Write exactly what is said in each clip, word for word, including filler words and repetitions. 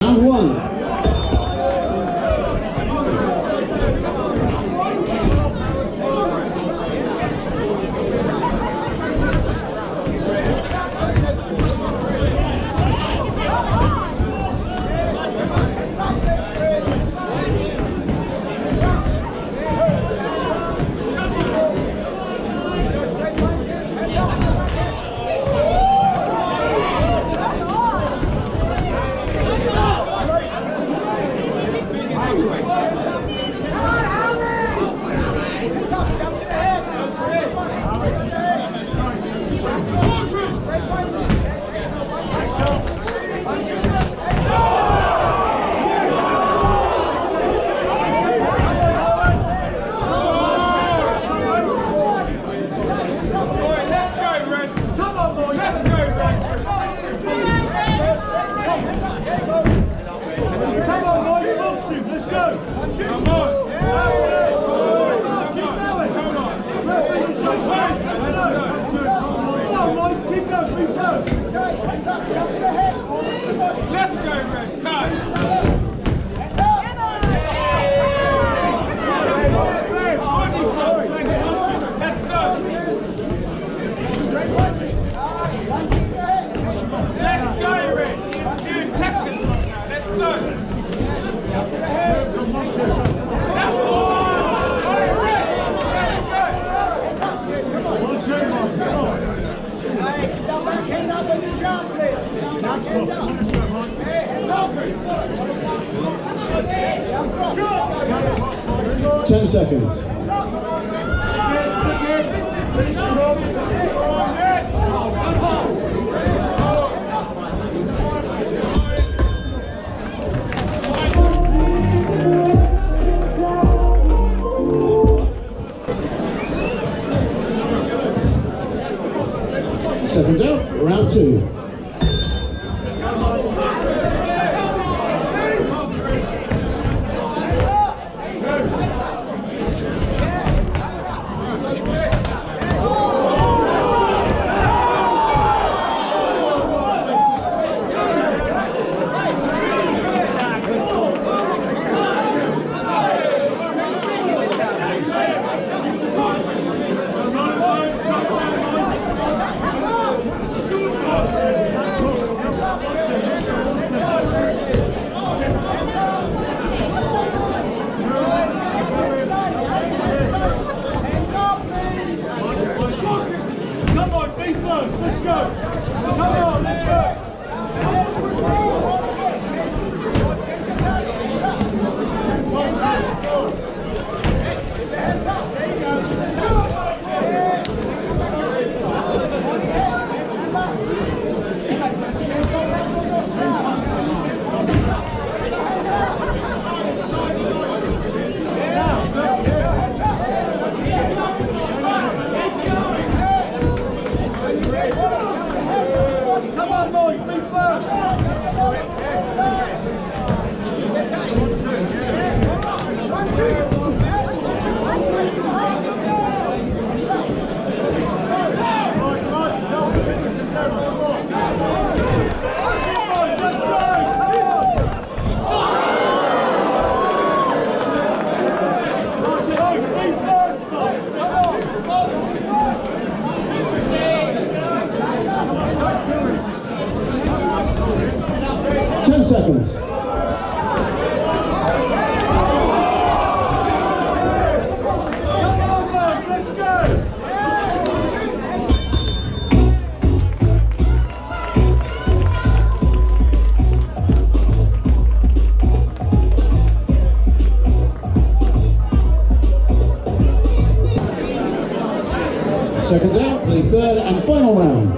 Round one. Let's go, Red. Time. Ten seconds. Seconds out, round two. Let's go! Come on, let's go! Ten seconds. Seconds out for the third and final round.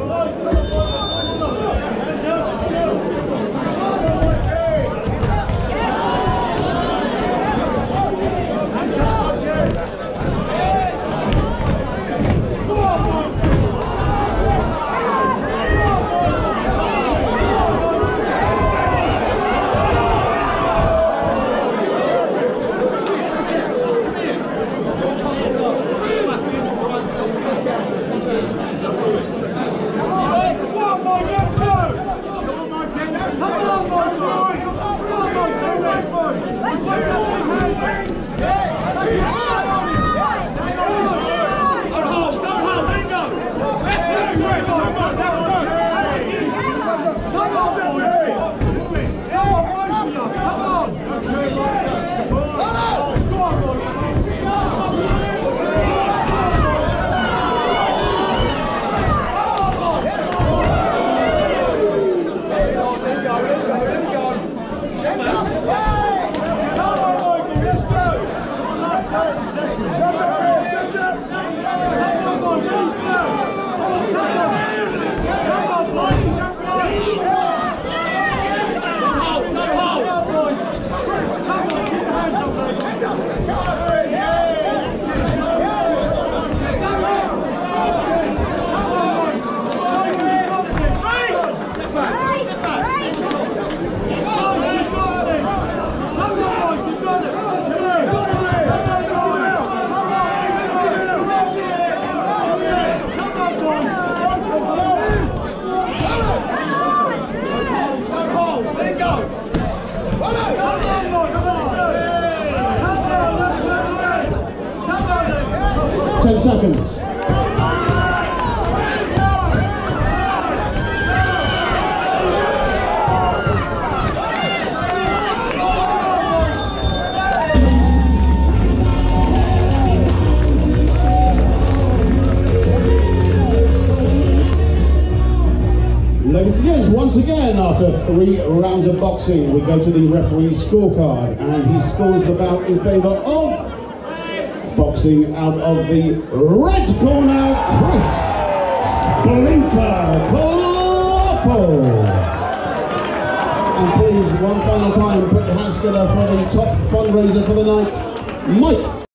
Come on! ten seconds. Ladies and gents, once again, after three rounds of boxing, we go to the referee's scorecard, and he scores the bout in favour of boxing out of the red corner, Chris Splinter Kolapo. And please, one final time, put your hands together for the top fundraiser for the night, Mike